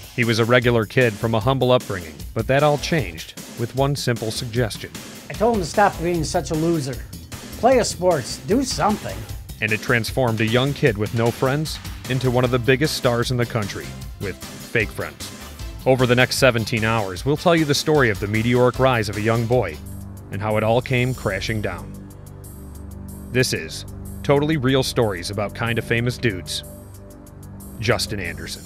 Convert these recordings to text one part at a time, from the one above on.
He was a regular kid from a humble upbringing, but that all changed with one simple suggestion. I told him to stop being such a loser. Play a sports, do something. And it transformed a young kid with no friends into one of the biggest stars in the country, with fake friends. Over the next 17 hours, we'll tell you the story of the meteoric rise of a young boy and how it all came crashing down. This is Totally Real Stories About Kinda Famous Dudes. Justin Anderson.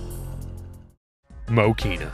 Mokina.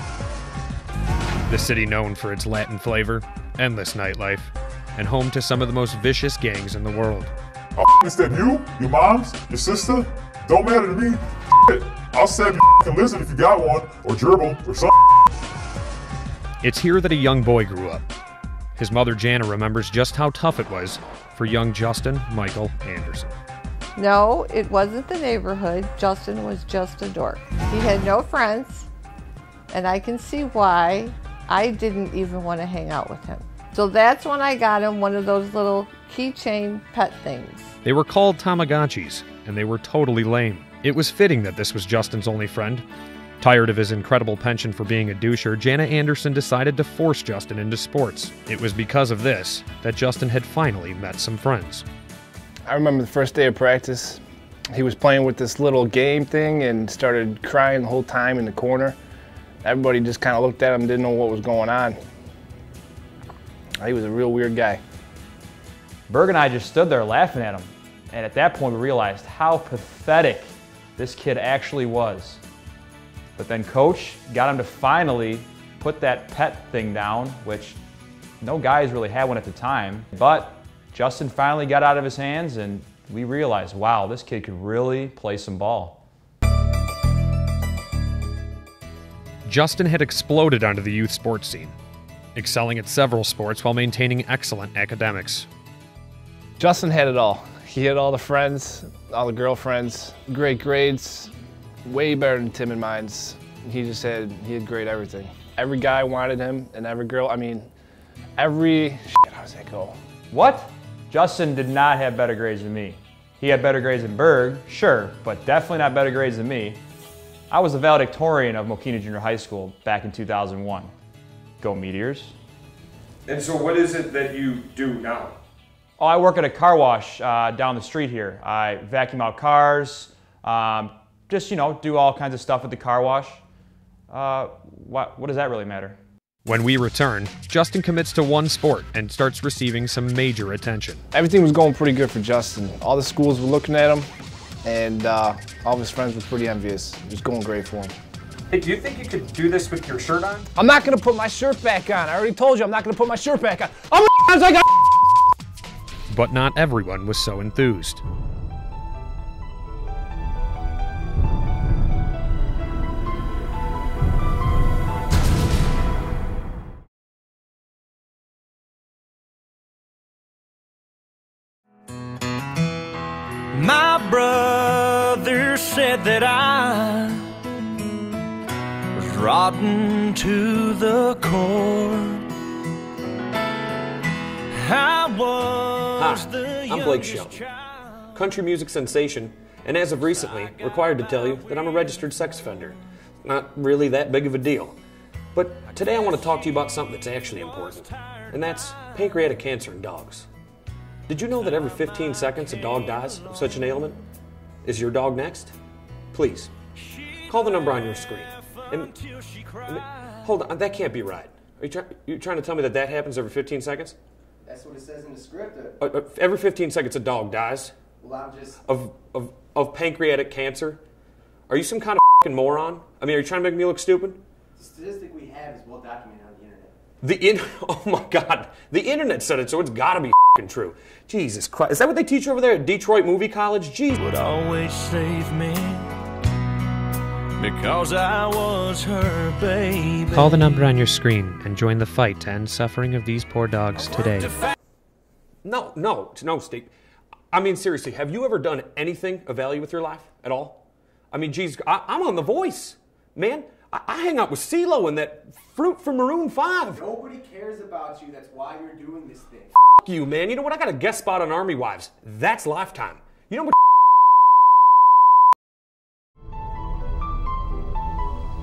The city known for its Latin flavor, endless nightlife, and home to some of the most vicious gangs in the world. Oh, is that you? Your mom's? Your sister? Don't matter to me. I'll stab your lizard if you got one, or gerbil, or something. It's here that a young boy grew up. His mother Jana remembers just how tough it was for young Justin Michael Anderson. No, it wasn't the neighborhood. Justin was just a dork. He had no friends, and I can see why I didn't even want to hang out with him. So that's when I got him one of those little keychain pet things. They were called Tamagotchis, and they were totally lame. It was fitting that this was Justin's only friend. Tired of his incredible penchant for being a doucher, Jana Anderson decided to force Justin into sports. It was because of this that Justin had finally met some friends. I remember the first day of practice. He was playing with this little game thing and started crying the whole time in the corner. Everybody just kind of looked at him, didn't know what was going on. He was a real weird guy. Berg and I just stood there laughing at him. And at that point we realized how pathetic this kid actually was. But then Coach got him to finally put that pet thing down, which no guys really had one at the time. But Justin finally got out of his hands and we realized, wow, this kid could really play some ball. Justin had exploded onto the youth sports scene, excelling at several sports while maintaining excellent academics. Justin had it all. He had all the friends, all the girlfriends, great grades, way better than Tim and mine's. He had great everything. Every guy wanted him, and every girl, how does that go? What? Justin did not have better grades than me. He had better grades than Berg, sure, but definitely not better grades than me. I was the valedictorian of Mokina Junior High School back in 2001. Go Meteors. And so what is it that you do now? Oh, I work at a car wash down the street here. I vacuum out cars, just, do all kinds of stuff at the car wash. What does that really matter? When we return, Justin commits to one sport and starts receiving some major attention. Everything was going pretty good for Justin. All the schools were looking at him, and all of his friends were pretty envious. It was going great for him. Hey, do you think you could do this with your shirt on? I'm not gonna put my shirt back on. I already told you I'm not gonna put my shirt back on. But not everyone was so enthused. My brother said that I was rotten to the core. Hi, I'm Blake Shelton, country music sensation, and as of recently, required to tell you that I'm a registered sex offender. Not really that big of a deal. But today I want to talk to you about something that's actually important, and that's pancreatic cancer in dogs. Did you know that every 15 seconds a dog dies of such an ailment? Is your dog next? Please, call the number on your screen. Hold on, that can't be right. Are you trying to tell me that happens every 15 seconds? That's what it says in the script. Every 15 seconds a dog dies? Well, I'm just... Of pancreatic cancer? Are you some kind of f***ing moron? Are you trying to make me look stupid? The statistic we have is well documented on the internet. Oh my God, the internet said it, so it's gotta be f***ing true. Jesus Christ, is that what they teach over there at Detroit Movie College? Jeez. Would always save me because I was her baby. Call the number on your screen and join the fight to end suffering of these poor dogs today. No, Steve. Seriously, have you ever done anything of value with your life at all? Geez, I'm on The Voice, man. I hang out with CeeLo and that fruit from Maroon 5. Nobody cares about you. That's why you're doing this thing. F*** you, man. You know what? I got a guest spot on Army Wives. That's Lifetime. You know what?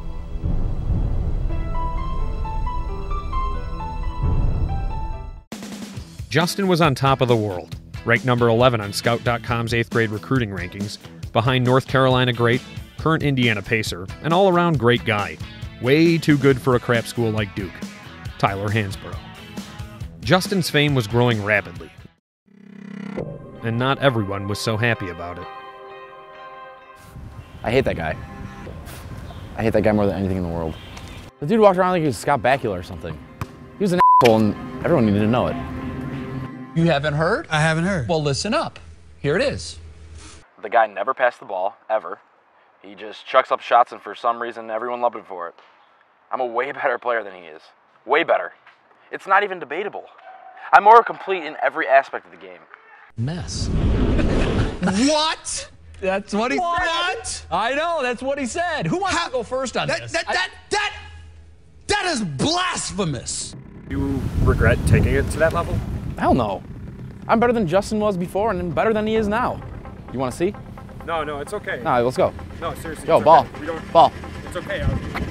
Justin was on top of the world, ranked number 11 on Scout.com's 8th grade recruiting rankings, behind North Carolina great, current Indiana Pacer, an all-around great guy. Way too good for a crap school like Duke, Tyler Hansborough. Justin's fame was growing rapidly, and not everyone was so happy about it. I hate that guy. I hate that guy more than anything in the world. The dude walked around like he was Scott Bakula or something. He was an asshole and everyone needed to know it. You haven't heard? I haven't heard. Well, listen up. Here it is. The guy never passed the ball, ever. He just chucks up shots and for some reason everyone loved him for it. I'm a way better player than he is. Way better. It's not even debatable. I'm more complete in every aspect of the game. Mess. What? That's what he said. I know, that's what he said. Who wants to go first on this? That is blasphemous. Do you regret taking it to that level? Hell no. I'm better than Justin was before and better than he is now. You want to see? No, it's okay. No, let's go. No, seriously. Yo, it's ball. Okay. We don't, ball. It's okay.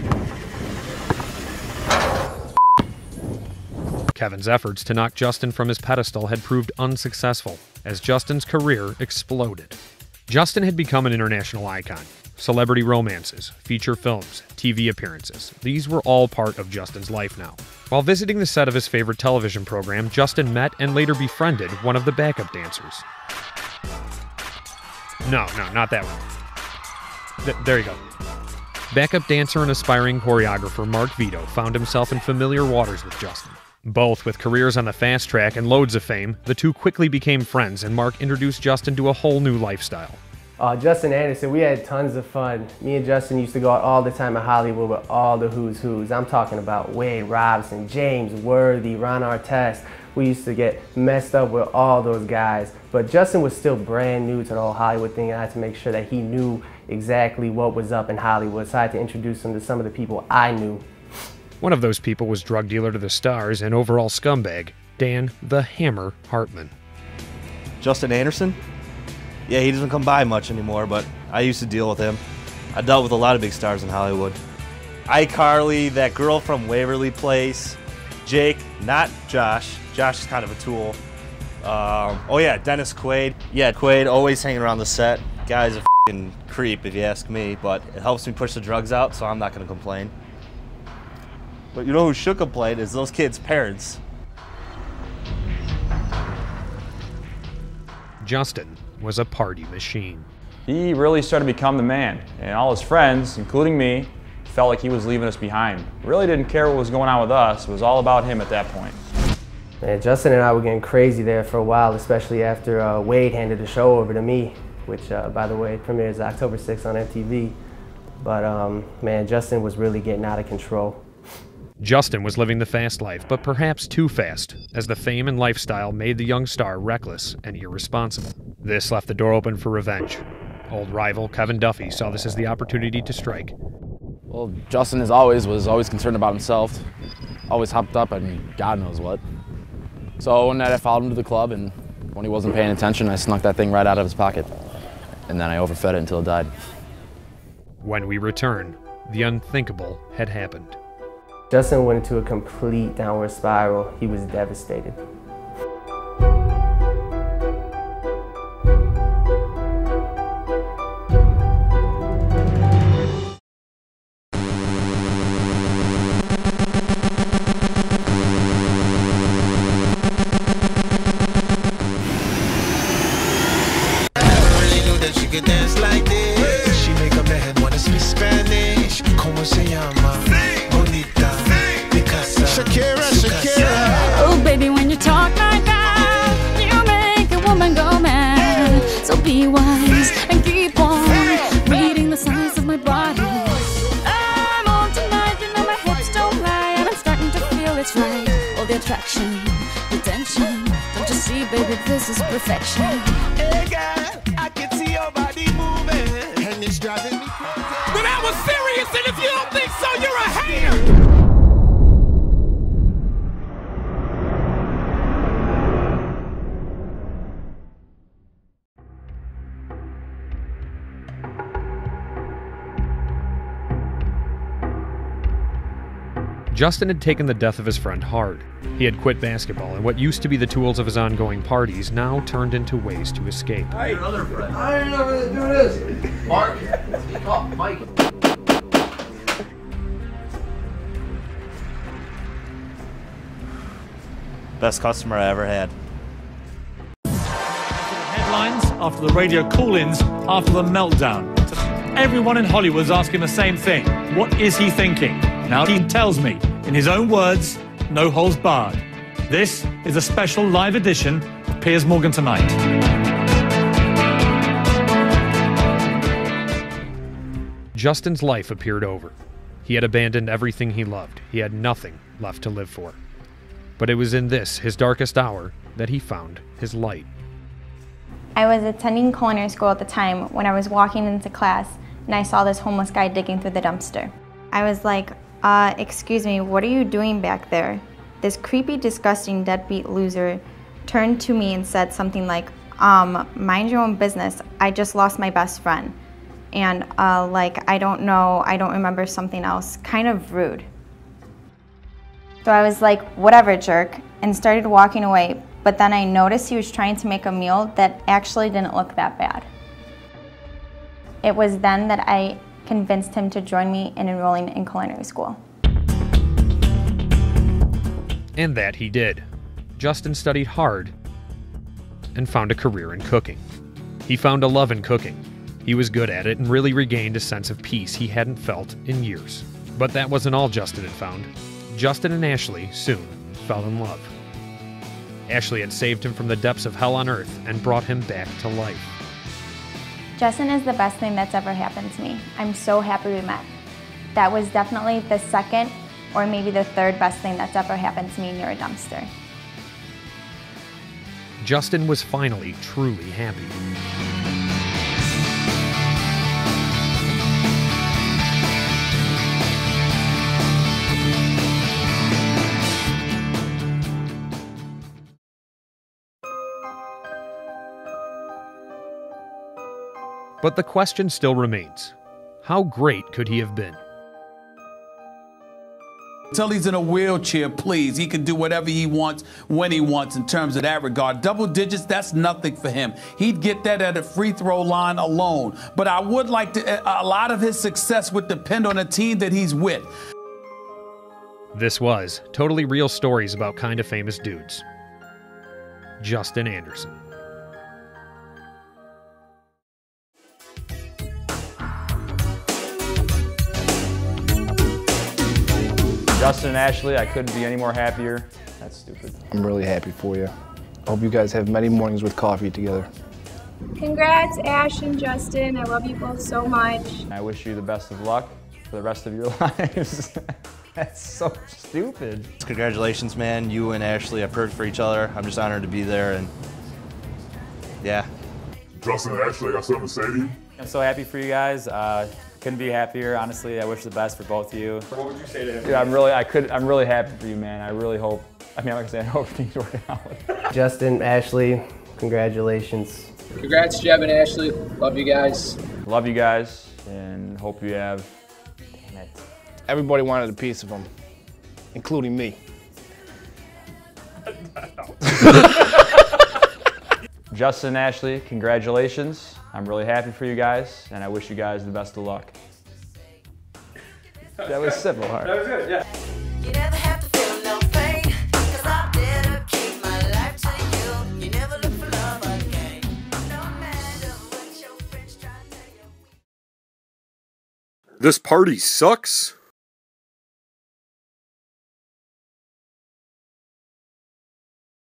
Kevin's efforts to knock Justin from his pedestal had proved unsuccessful, as Justin's career exploded. Justin had become an international icon. Celebrity romances, feature films, TV appearances, these were all part of Justin's life now. While visiting the set of his favorite television program, Justin met and later befriended one of the backup dancers. No, not that one. There you go. Backup dancer and aspiring choreographer Mark Vito found himself in familiar waters with Justin. Both with careers on the fast track and loads of fame, the two quickly became friends, and Mark introduced Justin to a whole new lifestyle. Justin Anderson, we had tons of fun. Me and Justin used to go out all the time in Hollywood with all the who's who's. I'm talking about Wade Robson, James Worthy, Ron Artest. We used to get messed up with all those guys. But Justin was still brand new to the whole Hollywood thing, and I had to make sure that he knew exactly what was up in Hollywood. So I had to introduce him to some of the people I knew. One of those people was drug dealer to the stars and overall scumbag, Dan the Hammer Hartman. Justin Anderson? Yeah, he doesn't come by much anymore, but I used to deal with him. I dealt with a lot of big stars in Hollywood. iCarly, that girl from Waverly Place, Jake, not Josh. Josh is kind of a tool. Oh yeah, Dennis Quaid. Yeah, Quaid, always hanging around the set. Guy's a f***ing creep if you ask me, but it helps me push the drugs out, so I'm not going to complain. But you know who should complain is those kids' parents. Justin was a party machine. He really started to become the man, and all his friends, including me, felt like he was leaving us behind. Really didn't care what was going on with us. It was all about him at that point. Man, Justin and I were getting crazy there for a while, especially after Wade handed the show over to me, which, by the way, premieres October 6th on MTV. But, man, Justin was really getting out of control. Justin was living the fast life, but perhaps too fast, as the fame and lifestyle made the young star reckless and irresponsible. This left the door open for revenge. Old rival Kevin Duffy saw this as the opportunity to strike. Well, Justin, as always, was always concerned about himself. Always hopped up and God knows what. So one night I followed him to the club, and when he wasn't paying attention, I snuck that thing right out of his pocket. And then I overfed it until it died. When we return, the unthinkable had happened. Justin went into a complete downward spiral. He was devastated. Dance like this. She make a man wanna speak Spanish. Como se llama? Bonita. Picasa. Shakira. Oh, baby, when you talk like that, you make a woman go mad. So be wise and keep on reading the signs of my body. I'm on tonight, you know my hips don't lie, and I'm starting to feel it's right. All the attraction, the tension. Don't you see, baby, this is perfection. Hey, girl, I can see your body moving, and it's driving me crazy. But I was serious, and if you don't think so, you're a hater. Justin had taken the death of his friend hard. He had quit basketball, and what used to be the tools of his ongoing parties now turned into ways to escape. Hey, another friend. I ain't never gonna do this. Mark, speak up, Mike. Best customer I ever had. Headlines after the radio call-ins after the meltdown. Everyone in Hollywood's asking the same thing. What is he thinking? Now he tells me, in his own words, no holds barred. This is a special live edition of Piers Morgan Tonight. Justin's life appeared over. He had abandoned everything he loved. He had nothing left to live for. But it was in this, his darkest hour, that he found his light. I was attending culinary school at the time when I was walking into class and I saw this homeless guy digging through the dumpster. I was like, excuse me, what are you doing back there? This creepy, disgusting, deadbeat loser turned to me and said something like, mind your own business. I just lost my best friend. And like, I don't know, I don't remember something else. Kind of rude. So I was like, whatever, jerk, and started walking away. But then I noticed he was trying to make a meal that actually didn't look that bad. It was then that I convinced him to join me in enrolling in culinary school. And that he did. Justin studied hard and found a career in cooking. He found a love in cooking. He was good at it and really regained a sense of peace he hadn't felt in years. But that wasn't all Justin had found. Justin and Ashley soon fell in love. Ashley had saved him from the depths of hell on earth and brought him back to life. Justin is the best thing that's ever happened to me. I'm so happy we met. That was definitely the second or maybe the third best thing that's ever happened to me near a dumpster. Justin was finally truly happy. But the question still remains. How great could he have been? Until he's in a wheelchair, please. He can do whatever he wants, when he wants, in terms of that regard. Double digits, that's nothing for him. He'd get that at a free throw line alone. But I would like to, a lot of his success would depend on the team that he's with. This was Totally Real Stories About Kinda Famous Dudes. Justin Anderson. Justin and Ashley, I couldn't be any more happier. That's stupid. I'm really happy for you. I hope you guys have many mornings with coffee together. Congrats, Ash and Justin. I love you both so much. I wish you the best of luck for the rest of your lives. That's so stupid. Congratulations, man. You and Ashley are perfect for each other. I'm just honored to be there, and yeah. Justin and Ashley, I got something to say to you. I'm so happy for you guys. Couldn't be happier. Honestly, I wish the best for both of you. What would you say to him? Dude, I'm really happy for you, man. I really hope, I'm not gonna say I hope things work out. Justin, Ashley, congratulations. Congrats, Jeb and Ashley. Love you guys. Love you guys, and hope you have, damn it. Everybody wanted a piece of him, including me. Justin and Ashley, congratulations. I'm really happy for you guys, and I wish you guys the best of luck. That was simple, huh? That was good, yeah. You never have to feel no pain, 'cause I dedicate my life to you. You never look for love again. No matter what your friends try to tell you. This party sucks.